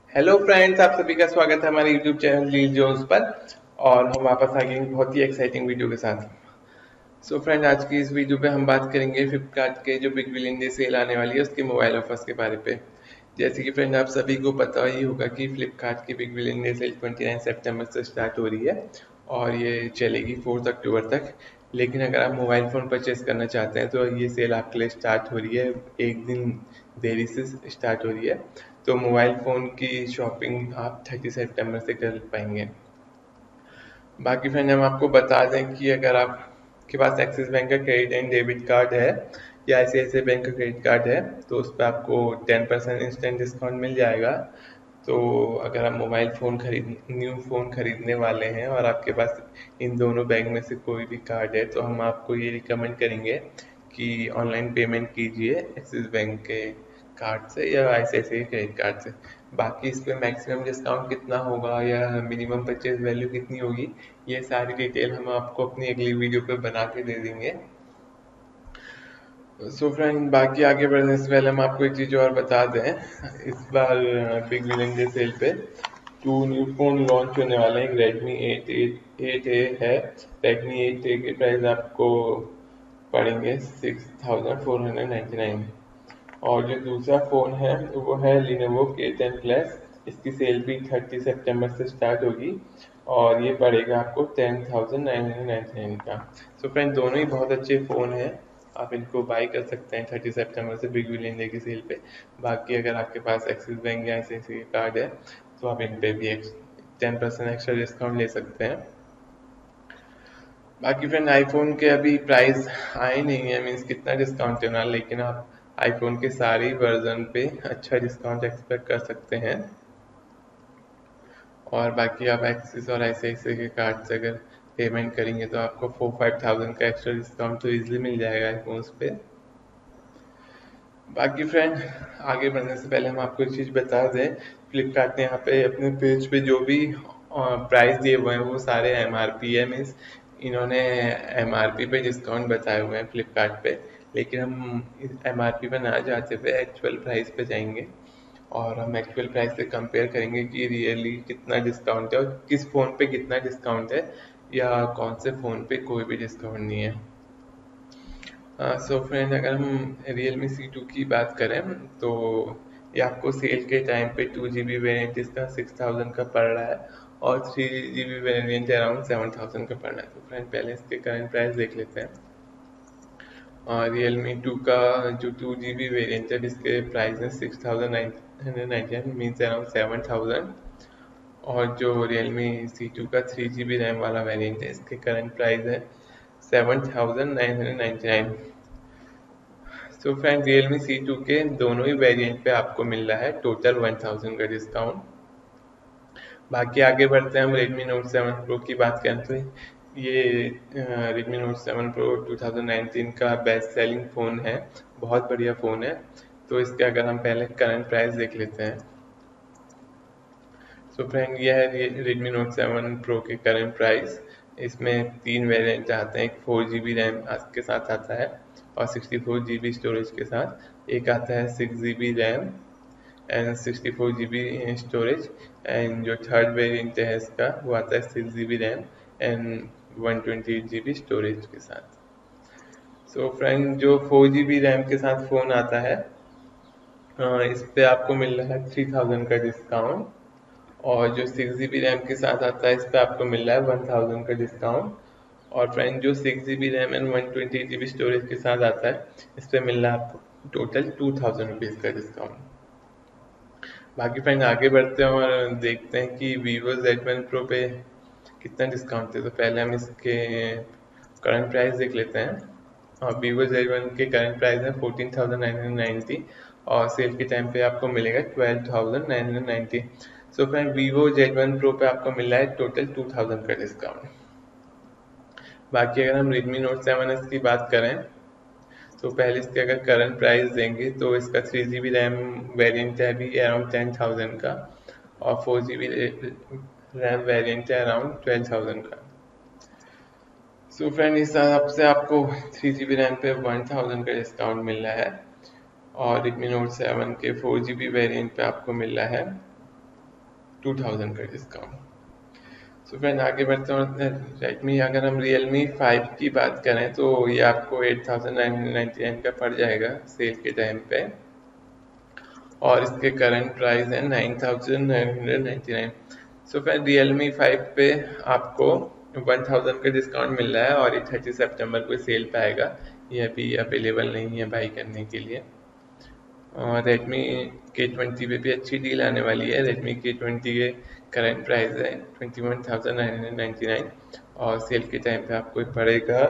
Hello friends, आप सभी का स्वागत है हमारे यूट्यूब चैनल लील जोन्स पर। और हम वापस आ गए हैं बहुत ही एक्साइटिंग वीडियो के साथ। सो फ्रेंड, आज की इस वीडियो पे हम बात करेंगे फ्लिपकार्ट के जो बिग बिलियन डे सेल आने वाली है उसके मोबाइल ऑफर्स के बारे पे। जैसे कि फ्रेंड, आप सभी को पता ही होगा कि फ्लिपकार्ट की बिग बिलियन डे सेल 29 सितंबर से स्टार्ट हो रही है और ये चलेगी 4 अक्टूबर तक। लेकिन अगर आप मोबाइल फ़ोन परचेज करना चाहते हैं तो ये सेल आपके लिए स्टार्ट हो रही है, एक दिन देरी से स्टार्ट हो रही है। तो मोबाइल फ़ोन की शॉपिंग आप 30 सितंबर से कर पाएंगे। बाकी फ्रेंड, हम आपको बता दें कि अगर आपके पास एक्सिस बैंक का क्रेडिट एंड डेबिट कार्ड है या ICICI बैंक का क्रेडिट कार्ड है तो उस पर आपको 10% इंस्टेंट डिस्काउंट मिल जाएगा। तो अगर आप मोबाइल फ़ोन न्यू फ़ोन खरीदने वाले हैं और आपके पास इन दोनों बैंक में से कोई भी कार्ड है तो हम आपको ये रिकमेंड करेंगे कि ऑनलाइन पेमेंट कीजिए एक्सिस बैंक के कार्ड से या ICICI क्रेडिट कार्ड से। बाकी इस पे मैक्सिमम डिस्काउंट कितना होगा या मिनिमम परचेज वैल्यू कितनी होगी, ये सारी डिटेल हम आपको अपनी अगली वीडियो पे बना के दे देंगे। सो फ्रेंड, बाकी आगे बढ़ने से पहले हम आपको एक चीज़ और बता दें। इस बार बिग बिलियन डे सेल पे 2 न्यू फ़ोन लॉन्च होने वाले हैं। रेडमी 8A है। रेडमी 8A के प्राइस आपको पड़ेंगे 6499। और जो दूसरा फ़ोन है वो है Lenovo K10 प्लस। इसकी सेल भी 30 सितंबर से स्टार्ट होगी और ये पड़ेगा आपको 10,999 का। सो फ्रेंड, दोनों ही बहुत अच्छे फ़ोन हैं, आप इनको बाई कर सकते हैं 30 सितंबर से बिग बिलियन डे की सेल पे। बाकी अगर आपके पास एक्सिस बैंक या ICICI कार्ड है तो आप इन पे भी 10% एक्स्ट्रा डिस्काउंट ले सकते हैं। बाकी फ्रेंड, आईफोन के अभी प्राइस आए नहीं है, मीन्स कितना डिस्काउंट देना, लेकिन आप आईफोन के सारे वर्जन पे अच्छा डिस्काउंट एक्सपेक्ट कर सकते हैं। और बाकी आप एक्सिस और ICICI के कार्ड से अगर पेमेंट करेंगे तो आपको 4-5 थाउजेंड का एक्स्ट्रा डिस्काउंट तो इजीली मिल जाएगा आईफोन्स पे। बाकी फ्रेंड, आगे बढ़ने से पहले हम आपको एक चीज़ बता दें। फ्लिपकार्ट ने यहाँ पे अपने पेज पे जो भी प्राइस दिए हुए हैं वो सारे MRP है, मीन्स इन्होंने MRP पे डिस्काउंट बताए हुए हैं फ्लिपकार्ट पे। लेकिन हम इस MRP पे ना जाते हुए एक्चुअल प्राइस पे जाएंगे और हम एक्चुअल प्राइस से कंपेयर करेंगे कि रियली कितना डिस्काउंट है और किस फ़ोन पे कितना डिस्काउंट है या कौन से फ़ोन पे कोई भी डिस्काउंट नहीं है। सो फ्रेंड, अगर हम Realme C2 की बात करें तो ये आपको सेल के टाइम पे 2GB वेरिएंट इसका 6000 का पड़ रहा है और 3GB वेरिएंट अराउंड 7000 का पड़ रहा है। तो फ्रेंड, पहले इसके करंट प्राइस देख लेते हैं। और Realme 2 का जो 2GB वेरिएंट है इसके प्राइस है 6999, मीन्स अराउंड 7000। और जो Realme C2 का 3GB रैम वाला वेरिएंट है इसके करंट प्राइस है 7999। सो फ्रेंड, Realme C2 के दोनों ही वेरिएंट पे आपको मिल रहा है टोटल 1000 का डिस्काउंट। बाकी आगे बढ़ते हैं, हम Redmi Note 7 Pro की बात करें तो ये Redmi Note 7 Pro 2019 का बेस्ट सेलिंग फ़ोन है, बहुत बढ़िया फ़ोन है। तो इसके अगर हम पहले करंट प्राइस देख लेते हैं। सो फ्रेंड, यह है Redmi Note 7 Pro के करंट प्राइस। इसमें 3 वेरिएंट आते हैं, एक 4GB रैम के साथ आता है और 64GB स्टोरेज के साथ। एक आता है 6GB RAM and 64GB storage. And जो थर्ड वेरिएंट है इसका वो आता है 6GB RAM and 128GB storage के साथ। सो फ्रेंड, जो 4GB रैम के साथ फ़ोन आता है इस पे आपको मिल रहा है 3000 का डिस्काउंट। और जो 6GB रैम के साथ आता है इस पे आपको मिल रहा है 1000 का डिस्काउंट। और फ्रेंड, जो 6GB RAM and 128GB storage के साथ आता है इस पे मिल रहा है आपको टोटल 2000 रुपीज़ का डिस्काउंट। बाकी फ्रेंड, आगे बढ़ते हैं और देखते हैं कि Vivo Z1 Pro पे कितना डिस्काउंट है। तो पहले हम इसके करंट प्राइस देख लेते हैं। और Vivo Z1 के करंट प्राइस है 14,990 और सेल के टाइम पे आपको मिलेगा 12,990। So friend, Vivo Z1 Pro पे आपको मिल रहा है टोटल 2000 का डिस्काउंट। बाकी अगर हम Redmi Note 7S की बात करें तो पहले इसके अगर करंट प्राइस देंगे तो इसका 3GB रैम वेरिएंट है अभी अराउंड 10,000 का और 4GB रैम वेरिएंट है अराउंड 12,000 का। सो फ्रेंड, इस हिसाब से आपको 3GB रैम पे 1000 का डिस्काउंट मिल रहा है और Redmi Note 7 के 4GB वेरिएंट पे आपको मिल रहा है 2000 का डिस्काउंट। सो फ्रेंड आगे बढ़ते हैं रेडमी, अगर हम रियलमी 5 की बात करें तो ये आपको 8999 का पड़ जाएगा सेल के टाइम पे, और इसके करंट प्राइस है 9999। सो फ्रेंड रियलमी 5 पे आपको 1000 का डिस्काउंट मिल रहा है, और ये 30 सितंबर को सेल पे आएगा, ये अभी अवेलेबल नहीं है बाई करने के लिए। और रेडमी K20 पे भी अच्छी डील आने वाली है। रेडमी K20 के करंट प्राइस है 21,999, और सेल के टाइम पे आपको पड़ेगा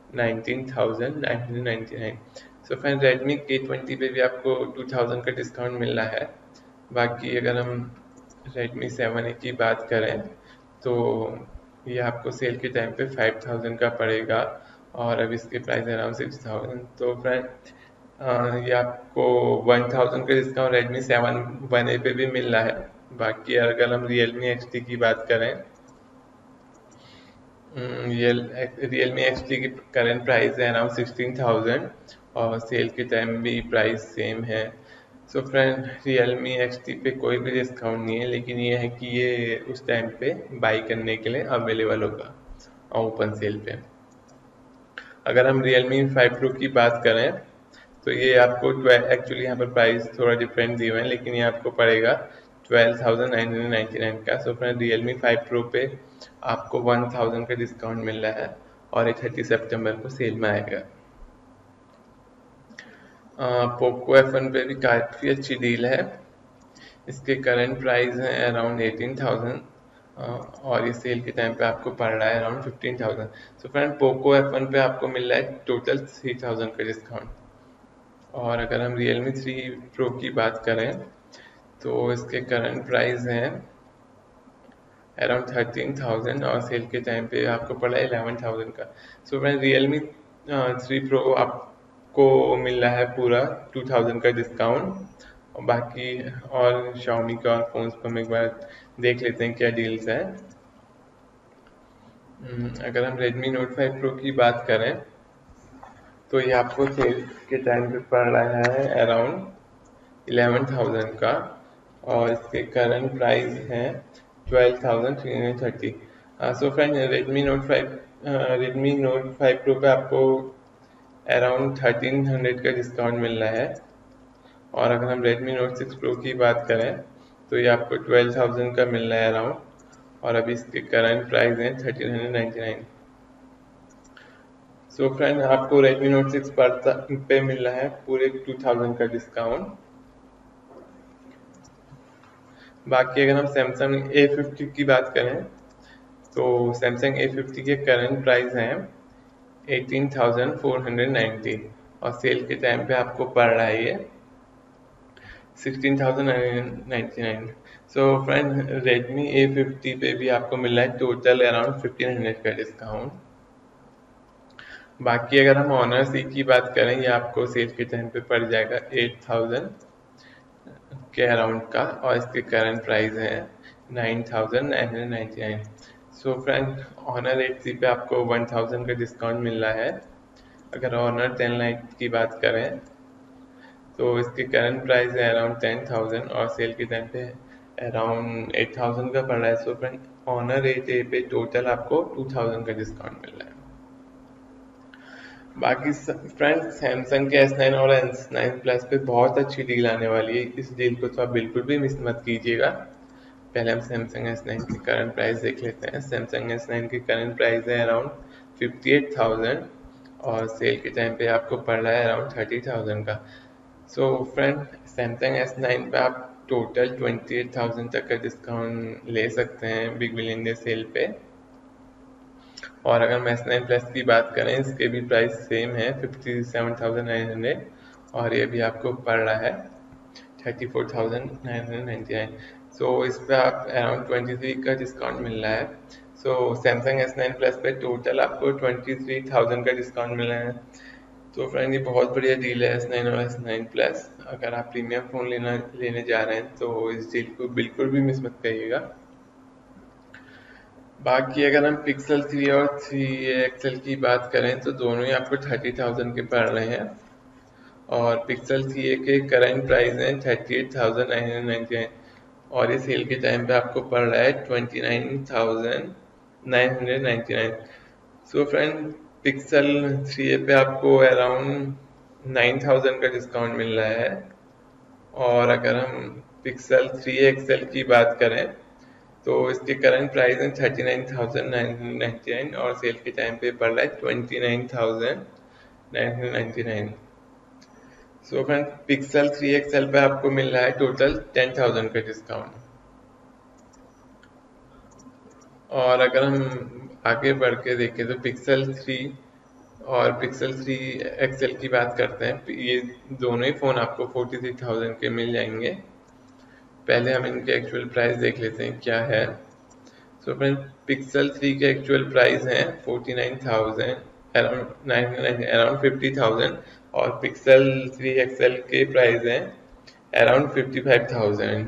19,999। सो फ्रेंड रेडमी K20 पे भी आपको 2000 का डिस्काउंट मिल रहा है। बाकी अगर हम रेडमी 7A की बात करें तो ये आपको सेल के टाइम पे 5000 का पड़ेगा, और अब इसके प्राइस अराउंड 6000। तो फ्रेंड ये आपको 1000 का डिस्काउंट रेडमी 7 1A पे भी मिल रहा है। बाकी अगर हम रियलमी XT की बात करें, रियलमी XT की करंट प्राइस है अराउंड 16000, और सेल के टाइम भी प्राइस सेम है। सो फ्रेंड रियलमी XT पे कोई भी डिस्काउंट नहीं है, लेकिन ये है कि ये उस टाइम पे बाई करने के लिए अवेलेबल होगा ओपन सेल पे। अगर हम रियलमी 5 Pro की बात करें तो ये आपको 12, एक्चुअली यहाँ पर प्राइस थोड़ा डिफरेंट दिए हुए हैं, लेकिन ये आपको पड़ेगा 12,999 का। सो फ्रेंड रियलमी 5 Pro पे आपको 1000 का डिस्काउंट मिल रहा है, और ये 30 सितंबर को सेल में आएगा। पोको F1 पे भी काफ़ी अच्छी डील है। इसके करंट प्राइस हैं अराउंड 18,000, और ये सेल के टाइम पे आपको पड़ रहा है around 15,000। So friend Poco F1 पे आपको मिल रहा है टोटल 3000 का डिस्काउंट। और अगर हम Realme 3 Pro की बात करें तो इसके करंट प्राइस हैं अराउंड 13,000, और सेल के टाइम पे आपको पड़ा 11,000 का। सो फ्रेंड Realme 3 Pro आपको मिल रहा है पूरा 2000 का डिस्काउंट। और बाकी और Xiaomi का फोन्स पर हम एक बार देख लेते हैं क्या डील्स हैं। अगर हम Redmi Note 5 Pro की बात करें तो ये आपको सेल के टाइम पे पड़ रहा है अराउंड 11,000 का, और इसके करंट प्राइस हैं 12,330। So friend Redmi Note 5 Pro पे आपको अराउंड 1300 का डिस्काउंट मिल रहा है। और अगर हम Redmi Note 6 Pro की बात करें तो ये आपको 12,000 का मिल रहा है अराउंड, और अभी इसके करंट प्राइस हैं 1399। सो फ्रेंड आपको Redmi Note 6 पे मिल रहा है पूरे 2000 का डिस्काउंट। बाकी अगर हम Samsung A50 की बात करें तो Samsung A50 के करंट प्राइस हैं 18,490, और सेल के टाइम पे आपको पड़ रहा है ये 16,999। सो फ्रेंड Redmi A50 पे भी आपको मिल रहा है टोटल अराउंड 1500 का डिस्काउंट। बाकी अगर हम Honor C की बात करें, ये आपको सेल के टाइम पे पड़ जाएगा 8000 के अराउंड का, और इसके करंट प्राइस है 9,999। सो फ्रेंड Honor 8C पे आपको 1000 का डिस्काउंट मिल रहा है। अगर Honor 10 Lite की बात करें तो इसके करंट प्राइस है अराउंड 10,000, और सेल के टाइम पे अराउंड 8000 का पड़ रहा है। सो फ्रेंड Honor 8A पे टोटल आपको 2000 का डिस्काउंट मिल रहा है। बाकी फ्रेंड सैमसंग के S9 और S9 प्लस पे बहुत अच्छी डील आने वाली है, इस डील को तो आप बिल्कुल भी मिस मत कीजिएगा। पहले हम सैमसंग S9 की करंट प्राइस देख लेते हैं। सैमसंग S9 की करंट प्राइस है अराउंड 58,000, और सेल के टाइम पे आपको पड़ रहा है अराउंड 30,000 का। सो फ्रेंड सैमसंग S9 पे आप टोटल 28,000 तक का डिस्काउंट ले सकते हैं बिग बिलियन डे सेल पे। और अगर हम S9 प्लस की बात करें, इसके भी प्राइस सेम है 57,900, और ये भी आपको पड़ रहा है 34,999। सो इस पे आप अराउंड 23 का डिस्काउंट मिल रहा है। सो सैमसंग S9 प्लस पे टोटल आपको 23,000 का डिस्काउंट मिल रहा है। तो फ्रेंड ये बहुत बढ़िया डील है S9 और S9 प्लस। अगर आप प्रीमियम फ़ोन लेने जा रहे हैं तो इस डील को बिल्कुल भी मिस मत करिएगा। बाकी अगर हम पिक्सल 3 और 3 XL की बात करें तो दोनों ही आपको 30,000 के पड़ रहे हैं, और पिक्सल 3A के करंट प्राइस हैं 38,999, और ये सेल के टाइम पे आपको पड़ रहा है 29,999। सो फ्रेंड, पिक्सल 3a पे आपको अराउंड 9,000 का डिस्काउंट मिल रहा है। और अगर हम पिक्सल 3 XL की बात करें तो इसके करंट प्राइस है 39,999 और सेल के टाइम पे पड़ रहा है 29,999। सो फ्रेंड, पिक्सल 3 XL पे आपको मिल रहा है टोटल 10,000 का डिस्काउंट। और अगर हम आगे बढ़ के देखें तो पिक्सल 3 और पिक्सल 3 XL की बात करते हैं, ये दोनों ही फ़ोन आपको 43,000 के मिल जाएंगे। पहले हम इनके एक्चुअल प्राइस देख लेते हैं क्या है। सो फ्रेंड, पिक्सल 3 के एक्चुअल प्राइस हैं 49,000, अराउंड 50,000। और पिक्सल 3 XL के प्राइस हैं अराउंड 55,000।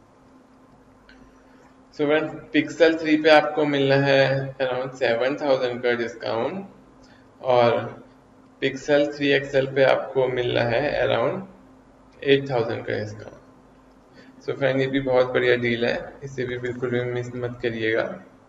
सो फ्रेंड, पिक्सल 3 पे आपको मिलना है अराउंड 7,000 का डिस्काउंट और पिक्सल 3 XL पे आपको मिल रहा है अराउंड 8,000 का डिस्काउंट। सो फ्रेंड, ये भी बहुत बढ़िया डील है, इसे भी बिल्कुल भी मिस मत करिएगा।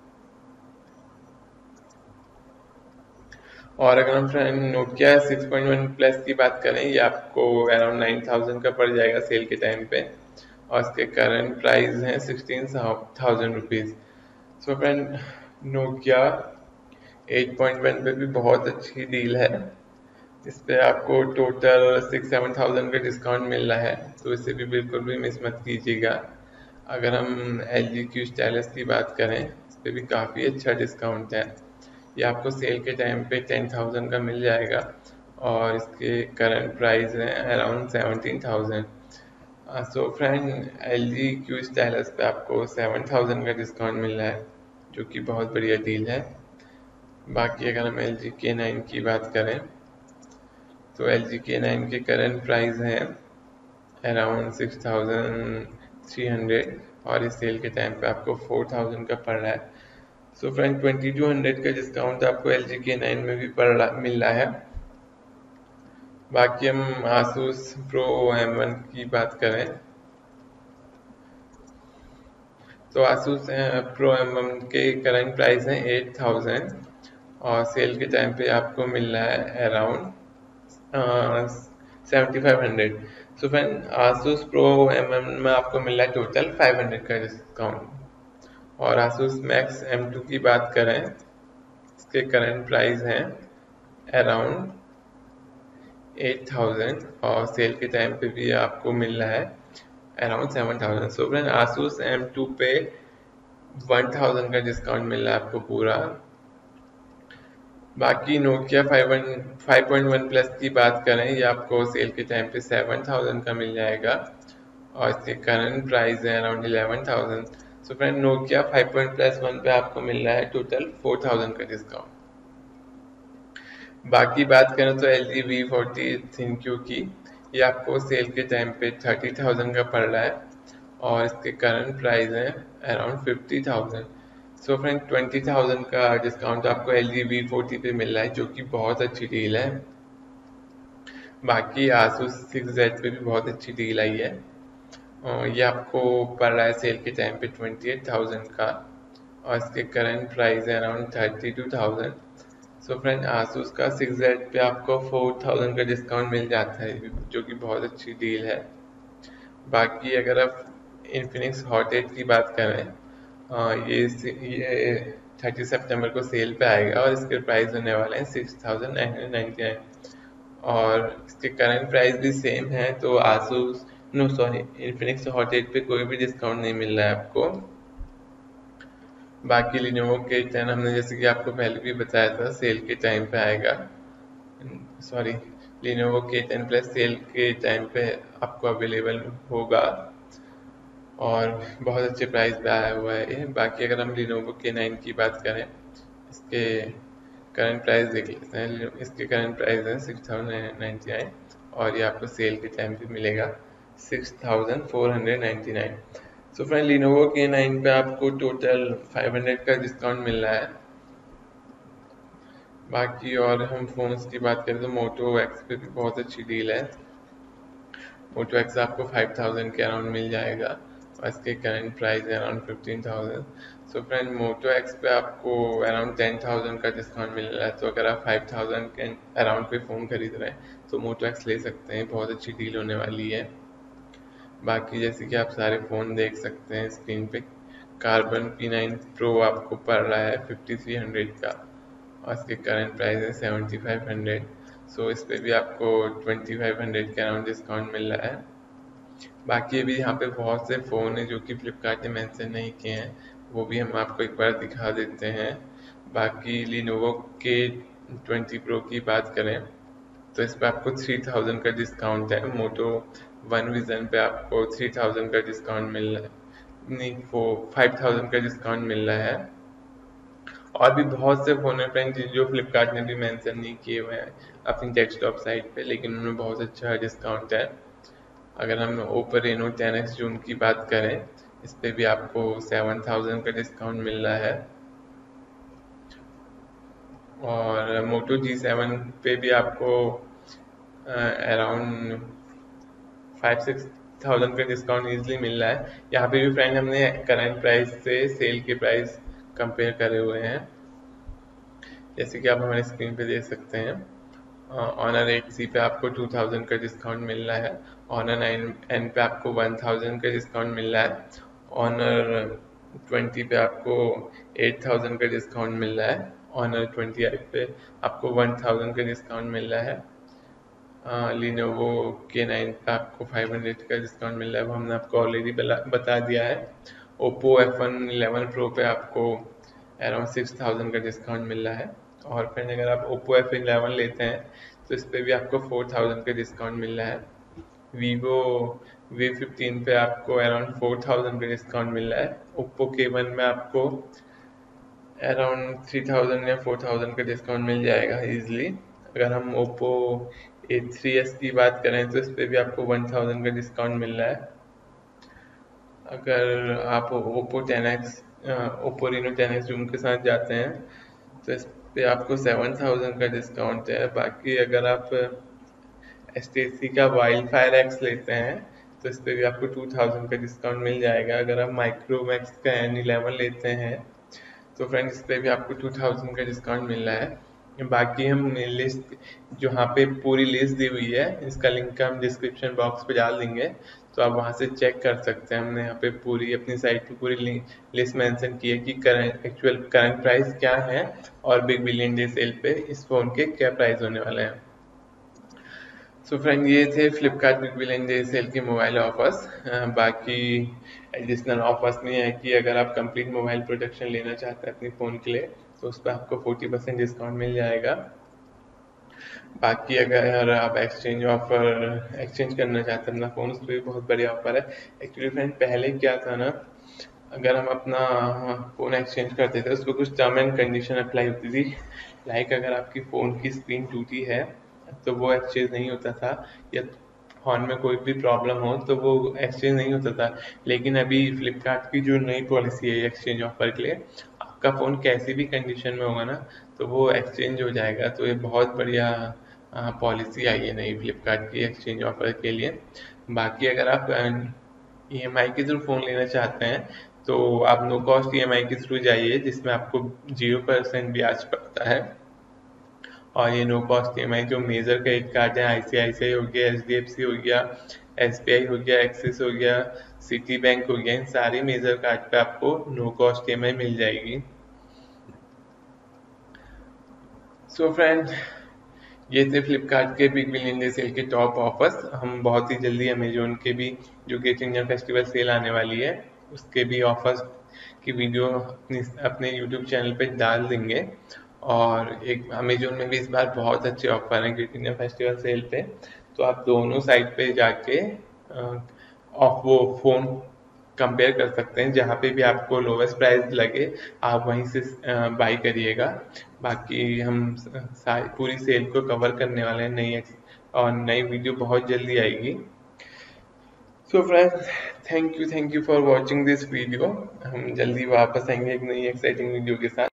और अगर हम फ्रेंड नोकिया 6.1 प्लस की बात करें, ये आपको अराउंड 9,000 का पड़ जाएगा सेल के टाइम पे और इसके करंट प्राइस हैं 16,000 रुपीज़। सो फ्रेंड, नोकिया 8.1 पे भी बहुत अच्छी डील है, इस पे आपको टोटल 6-7,000 का डिस्काउंट मिल रहा है, तो इसे भी बिल्कुल भी मिस मत कीजिएगा। अगर हम LG Q स्टाइलस की बात करें, इस पे भी काफ़ी अच्छा डिस्काउंट है, ये आपको सेल के टाइम पे 10,000 का मिल जाएगा और इसके करंट प्राइस है around 17,000। So friend, LG Q stylus पे आपको 7,000 का डिस्काउंट मिल रहा है, जो कि बहुत बढ़िया डील है। बाकी अगर हम LG K9 की बात करें तो LG K9 के करंट प्राइस हैं अराउंड 6,300 और इस सेल के टाइम पे आपको 4,000 का पड़ रहा है। सो फ्रेंड, 2,200 का डिस्काउंट आपको LG K9 में भी मिल रहा है। बाकी हम Asus Pro M1 की बात करें तो Asus Pro M1 के करंट प्राइस हैं 8,000 और सेल के टाइम पे आपको मिल रहा है around 7,500। So friend, Asus Pro M1 में आपको मिल रहा है टोटल 500 का डिस्काउंट। और Asus Max M2 की बात करें, इसके करंट प्राइस हैं अराउंड 8,000 और सेल के टाइम पे भी आपको मिल रहा है अराउंड 7,000। सो फ्रेंड, Asus M2 पे 1,000 का डिस्काउंट मिल रहा है आपको पूरा। बाकी नोकिया 5.1 प्लस की बात करें, ये आपको सेल के टाइम पे 7,000 का मिल जाएगा और इसके करंट प्राइस है अराउंड 11,000। सो फ्रेंड, नोकिया 5.1 पे आपको मिल रहा है टोटल 4,000 का डिस्काउंट। बाकी बात करें तो LG V40 ThinQ की, ये आपको सेल के टाइम पे 30,000 का पड़ रहा है और इसके करंट प्राइस है अराउंड 50,000। सो फ्रेंड, 20,000 का डिस्काउंट आपको LG V40 पे मिल रहा है, जो कि बहुत अच्छी डील है। बाकी Asus 6Z पे भी बहुत अच्छी डील आई है और ये आपको पड़ रहा है सेल के टाइम पे 28,000 का और इसके करंट प्राइस है अराउंड 32,000। सो फ्रेंड, Asus का 6Z पे आपको 4,000 का डिस्काउंट मिल जाता है, जो कि बहुत अच्छी डील है। बाकी अगर आप इन्फिनिक्स हॉट 8 की बात करें, ये 30 सितंबर को सेल पे आएगा और इसके प्राइस होने वाले हैं 6,999 और इसके करंट प्राइस भी सेम है, तो Asus no sorry Infinix hot 8 पे कोई भी डिस्काउंट नहीं मिल रहा है आपको। बाकी Lenovo K10 हमने जैसे कि आपको पहले भी बताया था सेल के टाइम पे आएगा, sorry Lenovo K10 plus sale के टाइम पे आपको अवेलेबल होगा और बहुत अच्छे प्राइस पे आया हुआ है ये। बाकी अगर हम Lenovo K9 की बात करें, इसके करंट प्राइस देख लेते हैं। इसके करंट प्राइस है 6,999 और ये आपको सेल के टाइम पे मिलेगा 6,499। सो फ्रेंड, Lenovo K9 पे आपको टोटल 500 का डिस्काउंट मिल रहा है। बाकी और हम फ़ोन्स की बात करें तो Moto X पे भी बहुत अच्छी डील है। Moto X आपको 5,000 के अराउंड मिल जाएगा और इसके करंट प्राइस है around 15,000। So friend Moto X पे आपको अराउंड 10,000 का डिस्काउंट मिल रहा है, तो अगर आप 5,000 के अराउंड पे फ़ोन खरीद रहे हैं तो मोटो एक्स ले सकते हैं, बहुत अच्छी डील होने वाली है। बाकी जैसे कि आप सारे फ़ोन देख सकते हैं स्क्रीन पे, कार्बन P9 प्रो आपको पड़ रहा है 5300 का, और इसके करंट प्राइस है 7500। सो इस पे भी आपको 2500 के अराउंड डिस्काउंट मिल रहा है। बाकी अभी यहाँ पे बहुत से फ़ोन हैं जो कि फ्लिपकार्ट ने मेंशन नहीं किए हैं, वो भी हम आपको एक बार दिखा देते हैं। बाकी लिनोवो के 20 प्रो की बात करें तो इस पे आपको 3000 का डिस्काउंट है। मोटो वन विजन पे आपको 3000 का डिस्काउंट मिल रहा है, नहीं वो 5000 का डिस्काउंट मिल रहा है। और भी बहुत से फ़ोन है फ्रेंड जो फ्लिपकार्ट ने भी मेंशन नहीं किए हुए हैं अपनी डेस्कटॉप साइट पे, लेकिन उनमें बहुत अच्छा डिस्काउंट है। अगर हम ओप्पो रेनो 10X जून की बात करें, इस पे भी आपको 7000 का डिस्काउंट मिल रहा है। और मोटो G7 पे भी आपको अराउंड 5-6 थाउजेंड का डिस्काउंट इजीली मिल रहा है। यहाँ पे भी फ्रेंड हमने करंट प्राइस से सेल के प्राइस कंपेयर करे हुए हैं, जैसे कि आप हमारे स्क्रीन पे देख सकते हैं। ऑनर 8C पे आपको 2000 का डिस्काउंट मिल रहा है, ऑनर 9N पे आपको 1000 का डिस्काउंट मिल रहा है, ऑनर 20 पे आपको 8000 का डिस्काउंट मिल रहा है, ऑनर 20i पे आपको 1000 का डिस्काउंट मिल रहा है, लिनोवो K9 पे आपको 500 का डिस्काउंट मिल रहा है, वो हमने आपको ऑलरेडी बता दिया है। ओप्पो F11 प्रो पे आपको अराउंड 6000 का डिस्काउंट मिल रहा है। और फिर अगर आप ओप्पो F11 लेते हैं तो इस पे भी आपको 4000 का डिस्काउंट मिल रहा है। वीवो V15 पे आपको अराउंड 4000 का डिस्काउंट मिल रहा है। ओप्पो K1 में आपको अराउंड 3000 या 4000 का डिस्काउंट मिल जाएगा इजीली। अगर हम ओप्पो A3s की बात करें तो इस पे भी आपको 1000 का डिस्काउंट मिल रहा है। अगर आप ओप्पो रेनो 10X जूम के साथ जाते हैं तो इस पे आपको 7000 का डिस्काउंट है। बाकी अगर आप एसटीसी का वाइल्ड फायर एक्स लेते हैं तो इस पे भी आपको 2000 का डिस्काउंट मिल जाएगा। अगर आप माइक्रोमैक्स का N11 लेते हैं तो फ्रेंड्स इस पे भी आपको 2000 का डिस्काउंट मिल रहा है। बाकी हम लिस्ट जो यहाँ पे पूरी लिस्ट दी हुई है, इसका लिंक हम डिस्क्रिप्शन बॉक्स पे डाल देंगे, तो आप वहाँ से चेक कर सकते हैं। हमने यहाँ पे पूरी अपनी साइट पे पूरी लिस्ट मेंशन की है कि करंट प्राइस क्या है और बिग बिलियन डे सेल पे इस फोन के क्या प्राइस होने वाले हैं। सो फ्रेंड ये थे Flipkart big billion day sale के मोबाइल ऑफर्स। बाकी एडिशनल ऑफर्स में है कि अगर आप कंप्लीट मोबाइल प्रोटेक्शन लेना चाहते हैं अपने फ़ोन के लिए तो उस पर आपको 40% डिस्काउंट मिल जाएगा। बाकी अगर आप एक्सचेंज करना चाहते हैं अपना फ़ोन, उस पर भी बहुत बढ़िया ऑफर है। एक्चुअली फ्रेंड पहले क्या था ना, अगर हम अपना फ़ोन एक्सचेंज करते थे उस पर कुछ टर्म एंड कंडीशन अप्लाई होती थी। लाइक अगर आपकी फ़ोन की स्क्रीन टूटी है तो वो एक्सचेंज नहीं होता था, या फ़ोन में कोई भी प्रॉब्लम हो तो वो एक्सचेंज नहीं होता था। लेकिन अभी फ्लिपकार्ट की जो नई पॉलिसी है एक्सचेंज ऑफर के लिए, आपका फ़ोन कैसी भी कंडीशन में होगा ना तो वो एक्सचेंज हो जाएगा। तो ये बहुत बढ़िया पॉलिसी आई है नई फ्लिपकार्ट की एक्सचेंज ऑफर के लिए। बाकी अगर आप EMI के थ्रू फ़ोन लेना चाहते हैं तो आप नो कॉस्ट EMI के थ्रू जाइए, जिसमें आपको 0% ब्याज पड़ता है। और ये नो कॉस्ट EMI जो मेजर क्रेडिट कार्ड है, ICICI हो गया, HDFC हो गया, SBI हो गया, एक्सिस हो गया, सिटी बैंक हो गया, इन सारे मेजर कार्ड पे आपको नो कॉस्ट EMI मिल जाएगी। सो फ्रेंड ये थे फ्लिपकार्ट के बिग बिलियन डे सेल के टॉप ऑफर्स। हम बहुत ही जल्दी अमेजोन के भी जो ग्रेट इंडियन फेस्टिवल सेल आने वाली है उसके भी ऑफर्स की वीडियो अपने यूट्यूब चैनल पे डाल देंगे। और एक अमेजोन में भी इस बार बहुत अच्छे ऑफर हैं ग्रेट इंडियन फेस्टिवल सेल पे, तो आप दोनों साइट पे जाके ऑफ वो फ़ोन कंपेयर कर सकते हैं। जहाँ पे भी आपको लोवेस्ट प्राइस लगे आप वहीं से बाई करिएगा। बाकी हम पूरी सेल को कवर करने वाले हैं और नई वीडियो बहुत जल्दी आएगी। So friends thank you for watching this video. हम जल्दी वापस आएंगे एक नई एक्साइटिंग वीडियो के साथ।